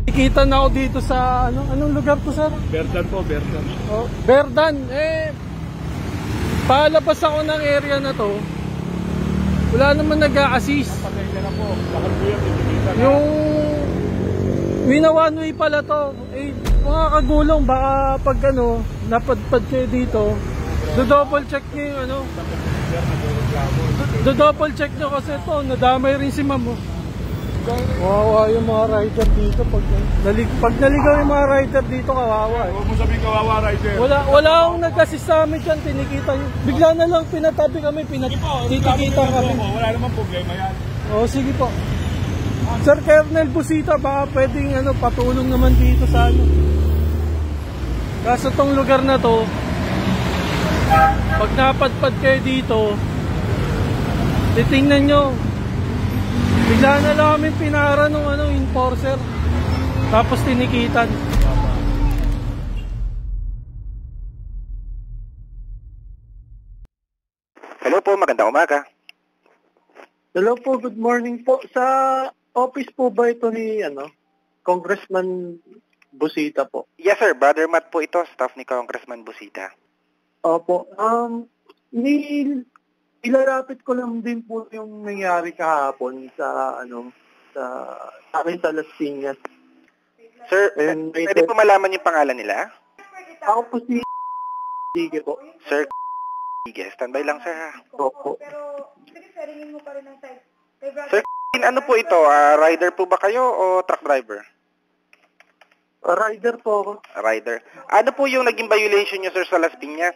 Nakikita na ako dito sa anong lugar to, sir? Berdan po, Berdan. Oh, Berdan. Palabas ako ng area na to. Wala naman nag-a-assist. Patay na po. Lahat po yan, titikita na. Yung wina one way pala to. Mga kagulong, baka pag napadpad kayo dito, do-double check nyo yung do-double check nyo kasi ito, nadamay rin si ma'am. Kawawa yung mga rider dito. Pag naligaw yung mga rider dito, kawawa eh. Huwag mo sabihin kawawa, rider. Wala akong nag-assist sa amin dyan, tinikita nyo. Bigla na lang pinatabi kami, titikita kami. Wala namang problema yan. O, sige po. Sir Colonel Busita, baka pwedeng patulong naman dito sa Kaso tong lugar na to, pag napadpad kayo dito, titingnan nyo, bigla na lang kami pinara ng enforcer, tapos tinikitan. Hello po, magandang umaga. Hello po, good morning po. Sa office po ba ito ni Congressman Busita po? Yes sir, Brother Matt po ito, staff ni Congressman Busita. Opo. Ilarapit ko lang din po yung nangyari kahapon sa akin sa Las Piñas. Sir, pwede po malaman yung pangalan nila? Ako po si Sige po. Sir, sige, standby lang sir ha. Opo. Sir, ano po ito? Rider po ba kayo o truck driver? Rider po ako. Rider. Ano po yung naging violation nyo sir sa Las Piñas?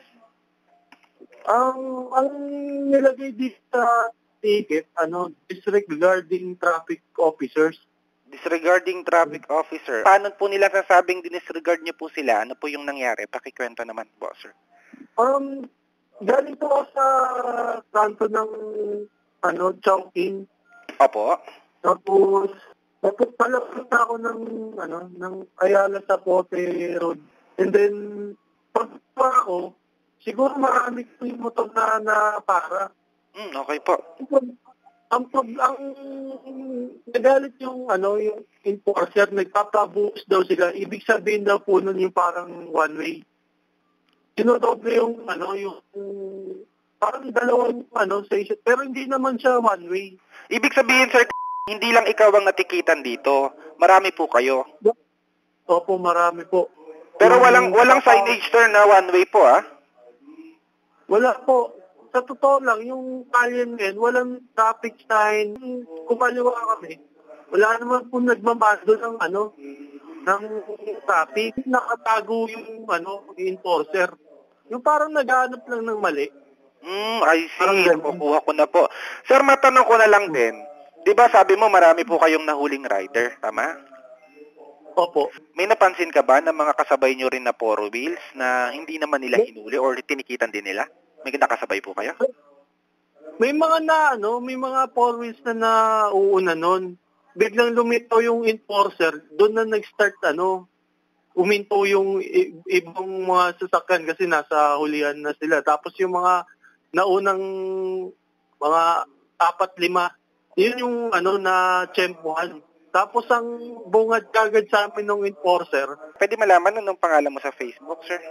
Ang nilagay dito sa ticket, disregarding traffic officers. Disregarding traffic officer. Paano po nila sasabing dinisregard nyo po sila? Ano po yung nangyari? Pakikwento naman po sir. Galing po ako sa kanto ng Chowking. Opo. Tapos palapit na ako ng Ayala sa Pote Road. And then, pagpa ako, siguro marami ko yung motor na para. Okay po. Ang nagalit yung enforcer, nagpapabuhos daw sila. Ibig sabihin daw po nun yung parang one way. Sinodoble yung parang dalawang station. Pero hindi naman siya one way. Ibig sabihin sir, hindi lang ikaw ang natikitan dito. Marami po kayo. Opo, marami po. Pero walang signage sir na one way po Wala po. Sa totoo lang, yung kalyen ngayon, walang traffic sign. Kumaliwa kami. Wala naman po nagmamando ng traffic. Nakatago yung enforcer. Yung parang naghahanap lang ng mali. I see. Nakukuha ko na po. Sir, matanong ko na lang din. Di ba sabi mo marami po kayong nahuling rider, tama? Opo. May napansin ka ba ng mga kasabay nyo rin na four wheels na hindi naman nila hinuli or tinikitan din nila? May nakasabay po kayo? May mga four wheels na nauuna nun. Biglang lumito yung enforcer, doon na nag-start uminto yung ibang mga sasakyan kasi nasa hulihan na sila. Tapos yung mga naunang mga 4-5, yun yung na tsempuhan. Tapos ang bungad kagad sa amin ng enforcer. Pwede malaman anong pangalan mo sa Facebook, sir?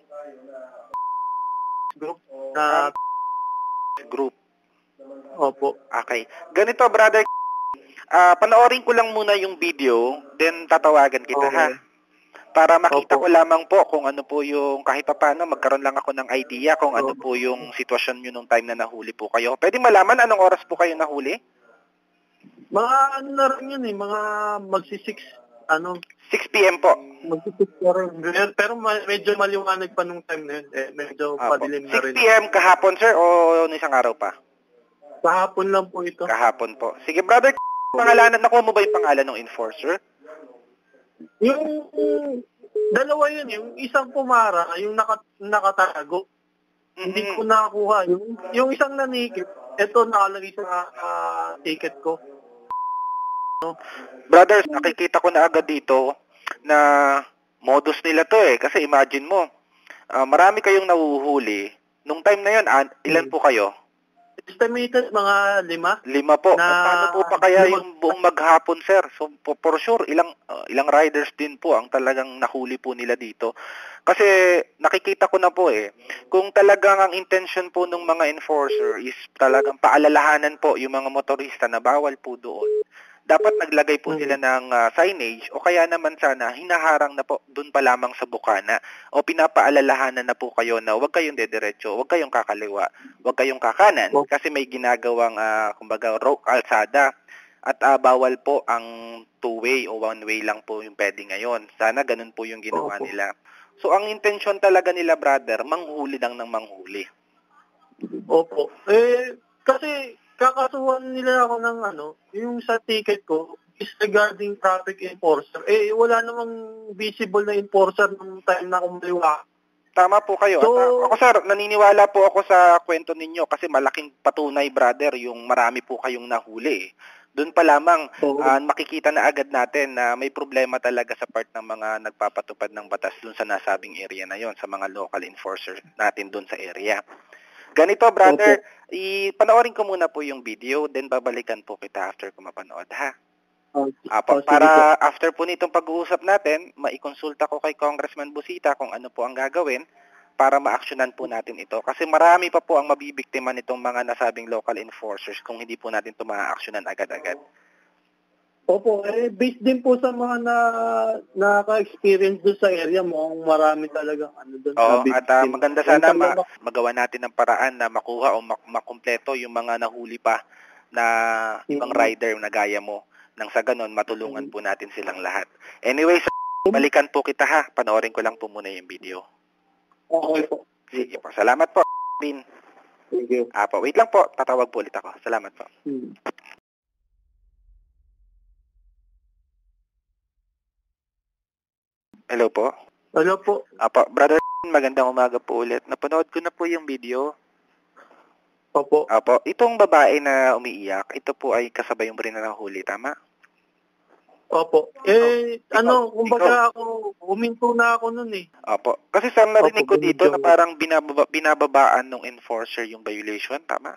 Group group. Opo. Okay. Ganito, brother. Panoorin ko lang muna yung video, then tatawagan kita, ha? Para makita ko lamang po kung ano po yung, kahit pa paano, magkaroon lang ako ng idea kung ano po yung sitwasyon nyo nung time na nahuli po kayo. Pwede malaman anong oras po kayo nahuli? Mga na rin yun mga magsi-6, 6 p.m. po. Magsi-6 rin. Pero medyo maliwanag pa nung time na yun. Medyo padilim na rin. 6 p.m. kahapon, sir, o isang araw pa? Kahapon lang po ito. Kahapon po. Sige, brother, pangalanan, nakuha mo ba yung pangalan ng enforcer? Yung dalawa yun, yung isang pumara, yung nakatago. Hindi ko nakakuha. Yung isang nanikip, ito nakalagay sa ticket ko. Brothers, nakikita ko na agad dito na modus nila to kasi imagine mo, marami kayong nahuhuli. Nung time na yun, ilan po kayo? estimated mga 5. 5 po. Na- Paano po pa kaya 5? yung buong maghapon, sir? So, for sure, ilang riders din po ang talagang nahuli po nila dito. Kasi nakikita ko na po kung talagang ang intention po ng mga enforcer is talagang paalalahanan po yung mga motorista na bawal po doon. Dapat naglagay po sila ng signage o kaya naman sana hinaharang na po doon pa lamang sa bukana o pinapaalalahanan na po kayo na huwag kayong dediretso, huwag kayong kakaliwa, huwag kayong kakanan kasi may ginagawang kumbaga kalsada at bawal po ang two-way o one-way lang po yung pwede ngayon. Sana ganun po yung ginawa nila. So ang intention talaga nila, brother, manghuli lang ng manghuli. Opo. Kasi kakasuhan nila ako ng yung sa ticket ko is regarding traffic enforcer. Wala namang visible na enforcer nung time na kumaliwa. Tama po kayo. So, at ako, sir, naniniwala po ako sa kwento ninyo kasi malaking patunay, brother, yung marami po kayong nahuli. Doon pa lamang makikita na agad natin na may problema talaga sa part ng mga nagpapatupad ng batas doon sa nasabing area na yon, sa mga local enforcers natin doon sa area. Ganito, brother, panoorin ko muna po yung video, then babalikan po kita after ko mapanood, ha? Para after po nitong pag-uusap natin, maikonsulta ko kay Congressman Busita kung ano po ang gagawin para ma-actionan po natin ito. Kasi marami pa po ang mabibiktima nitong mga nasabing local enforcers kung hindi po natin ito ma-actionan agad-agad. Opo, based din po sa mga naka-experience doon sa area mo, marami talagang doon. Oo, at maganda sana magawa natin ng paraan na makuha o makumpleto yung mga nahuli pa na ibang rider na gaya mo. Nang sa ganon, matulungan po natin silang lahat. Anyway, balikan po kita, ha. Panoorin ko lang po muna yung video. Okay po. Sige po. Salamat po, Din. Thank you. Wait lang po. Tatawag po ulit ako. Salamat po. Hello po. Hello po. Brother, magandang umaga po ulit. Napanood ko na po yung video. Opo. Itong babae na umiiyak, ito po ay kasabay yung rin na nahuli, tama? Opo. Kumbaga ako, huminto na ako nun eh. Opo. Kasi sa narinig ko dito na parang binababaan ng enforcer yung violation, tama?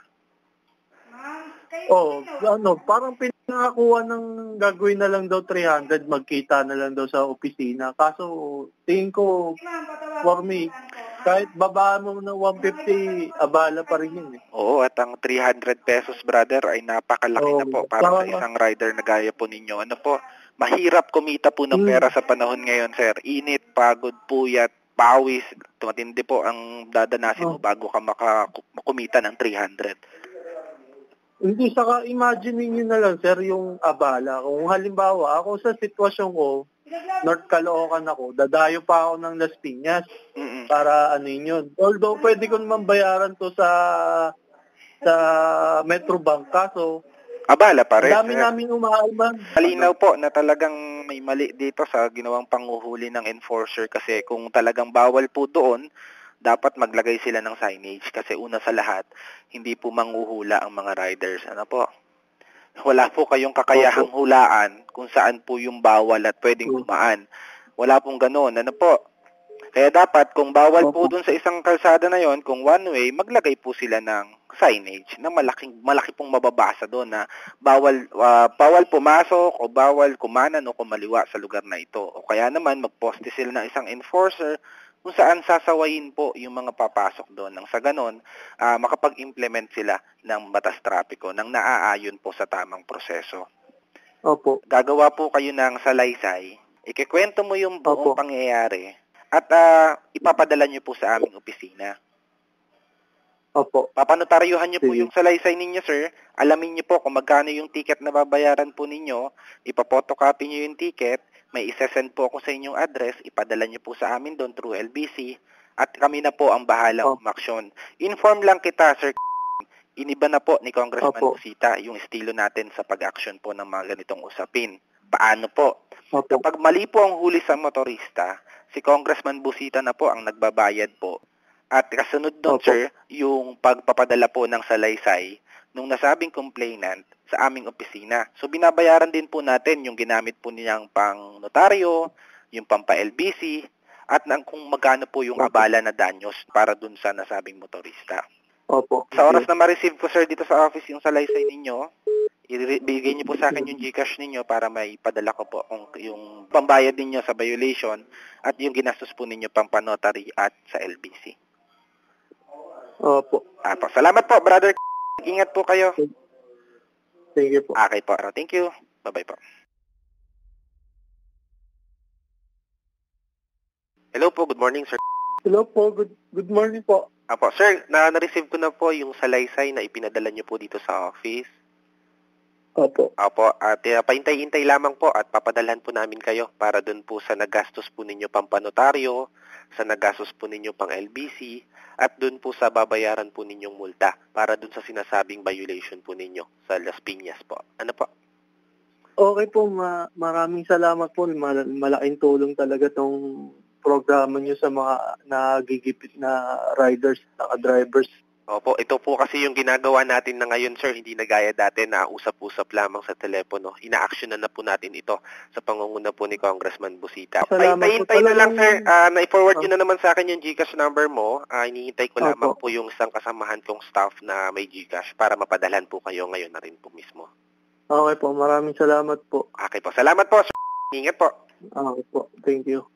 Parang pinakakuha ng gagawin na lang daw 300, magkita na lang daw sa opisina. Kaso, tingin ko, for me, kahit babaan mo ng 150, abala pa rin yun eh. Oo, at ang 300 pesos, brother, ay napakalaki na po para sa isang rider na gaya po ninyo. Mahirap kumita po ng pera sa panahon ngayon, sir. Init, pagod, puyat, pawis, tumatindi po ang dadanasin mo bago ka makumita ng 300. Hindi, saka imagine niyo na lang, sir, yung abala. Kung halimbawa, ako sa sitwasyon ko, North Caloocan ako, dadayo pa ako ng Las Piñas para yun. Although pwede ko naman bayaran to sa Metrobank, kaso abala pa rin. dami namin umaalman. Malinaw po na talagang may mali dito sa ginawang panguhuli ng enforcer kasi kung talagang bawal po doon, dapat maglagay sila ng signage kasi una sa lahat, hindi po manghuhula ang mga riders. Wala po kayong kakayahang hulaan kung saan po yung bawal at pwedeng dumaan. Wala pong ganoon. Kaya dapat kung bawal po dun sa isang kalsada na yon, kung one way, maglagay po sila ng signage na malaki pong mababasa doon na bawal pumasok o bawal kumanan o kumaliwa sa lugar na ito. O kaya naman magposte sila ng isang enforcer kung saan sasawayin po yung mga papasok doon. Nang sa ganon, makapag-implement sila ng batas trapiko nang naaayon po sa tamang proseso. Opo. Gagawa po kayo ng salaysay, ikikwento mo yung buong pangyayari at ipapadala nyo po sa aming opisina. Opo. Papanotaryuhan nyo po yung salaysay ninyo, sir. Alamin nyo po kung magkano yung ticket na babayaran po ninyo. Ipapotocopy nyo yung ticket. May isesend po ako sa inyong address. Ipadala nyo po sa amin doon through LBC. At kami na po ang bahala umaksyon. Inform lang kita, sir. Iniba na po ni Congressman Busita yung estilo natin sa pag-action po ng mga ganitong usapin. Paano po? Kapag mali po ang huli sa motorista, si Congressman Busita na po ang nagbabayad po. At kasunod doon, sir, yung pagpapadala po ng salaysay nung nasabing complainant sa aming opisina. So, binabayaran din po natin yung ginamit po niyang pang notaryo, yung pampa-LBC, at kung magkano po yung abala na danyos para dun sa nasabing motorista. Opo. Sa oras na ma-receive ko, sir, dito sa office yung salaysay ninyo, ibigay niyo po sa akin yung GCash ninyo para may padala ko po yung pambayad ninyo sa violation at yung ginastos po ninyo pang panotary at sa LBC. Opo. Apo. Salamat po, brother. Ingat po kayo. Thank you po. Okay po. Thank you. Bye-bye po. Hello po. Good morning, sir. Hello po. Good morning po. Apo, sir, na-receive ko na po yung salaysay na ipinadala niyo po dito sa office. Opo. Apo, at paintay-intay lamang po at papadalhan po namin kayo para dun po sa nagastos po ninyo pang panotaryo, sa nagastos po ninyo pang LBC, at dun po sa babayaran po ninyong multa para dun sa sinasabing violation po ninyo sa Las Piñas po. Ano po? Okay po, maraming salamat po. Malaking tulong talaga tong programa nyo sa mga nagigipit na riders, drivers. Opo, ito po kasi yung ginagawa natin na ngayon, sir, hindi na gaya dati na usap-usap lamang sa telepono. Ina-action na po natin ito sa pangunguna po ni Congressman Busita. Hintay na lang, sir. Na-forward nyo na naman sa akin yung GCash number mo. Hinihintay ko lamang po yung isang kasamahan kong staff na may GCash para mapadalhan po kayo ngayon na rin po mismo. Okay po, maraming salamat po. Okay po, salamat po, sir. Ingat po. Okay po, thank you.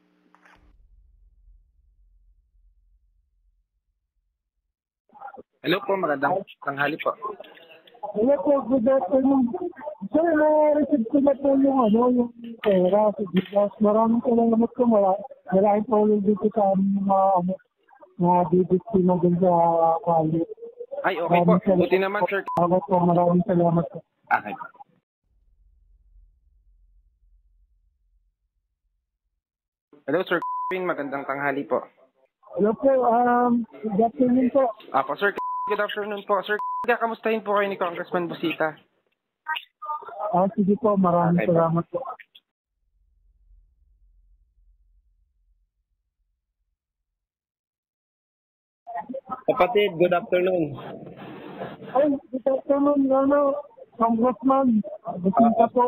Hello po, magandang tanghali po. Hello po, good afternoon. Sir, na-receive ko na po yung pera sa GCash. Maraming salamat po. Maraming po ulit dito sa mga DBC na dun sa kali. Ay, okay po. Buti naman, sir. Okay po, maraming salamat po. Okay. Hello, sir. Magandang tanghali po. Hello po, good afternoon po. Ako, sir. Good afternoon po. Sir, kamustahin po kayo ni Congressman Busita? Sige po, maraming salamat po. Kapatid, good afternoon. Ay, good afternoon, Congressman. Busita po.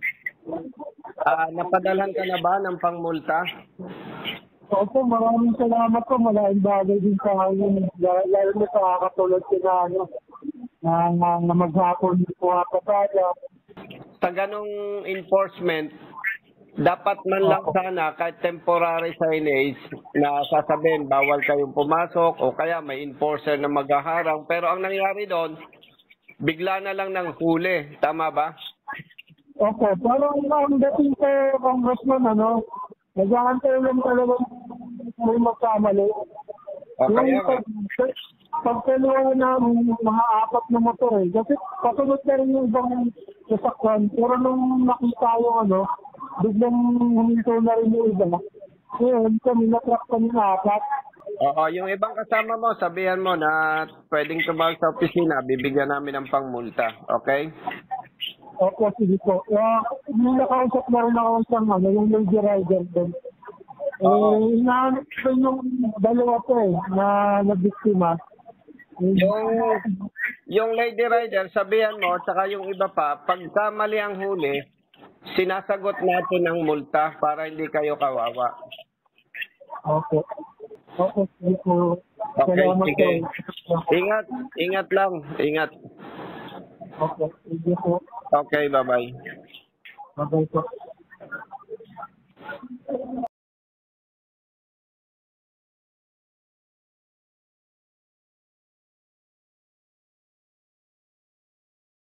Napadalhan ka na ba ng pangmulta? Opo, maraming salamat po. Malaking bagay din sa akin. Lalo na sa katulad ko na maghapon po kapada. Sa ganong enforcement, dapat man lang sana kahit temporary signage na sasabihin bawal kayong pumasok o kaya may enforcer na maghaharang. Pero ang nangyari doon, bigla na lang ng huli. Tama ba? Opo, parang ang dating sa Congressman, nag-aantay lang talaga may magkamali. Okay, Pagkaluwa na mga apat na motor kasi pasunod na rin yung ibang sasakyan. Pero nung nakita yung biglang huminto na rin yung iba. Ngayon, kami na-track kami na apat. Oo, yung ibang kasama mo, sabihan mo na pwedeng tumawag sa opisina, bibigyan namin ng pangmulta. Okay? Opo, sige po. Yung nakausap na rin ako sa yung lady rider doon. Inaanap ko yung dalawa po na nabiktima. Yung lady rider, sabihan mo, saka yung iba pa, pagka mali ang huli, sinasagot natin ng multa para hindi kayo kawawa. Opo. Opo, sige po. Okay, sige. Ingat lang. Ingat. Opo, sige po. Okay, bye-bye. Bye-bye po.